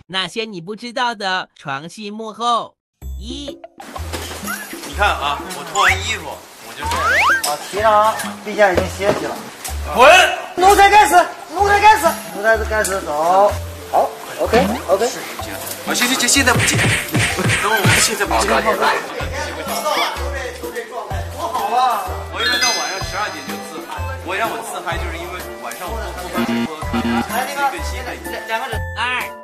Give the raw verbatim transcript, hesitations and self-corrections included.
那些你不知道的床戏幕后。一， 你看啊，我脱完衣服，我就啊，提上啊，地下已经歇息了。 滚！ 奴才开始，奴才开始，奴才开始走。好 ，OK OK。 啊，行行行，现在不急，等我们现在不急。 到晚都这都这状态，多好啊！ 我一般到晚上十二点就自嗨，我让我自嗨就是因为晚上我不喝直播看， 来那个更新了。 两两个人。 二。